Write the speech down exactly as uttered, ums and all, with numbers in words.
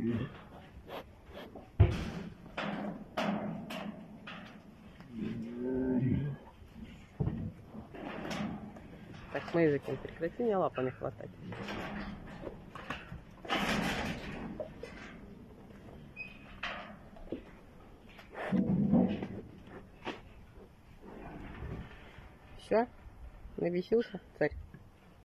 Так, Мэйзекин, прекрати мне лапами хватать. Все? Набесился, царь?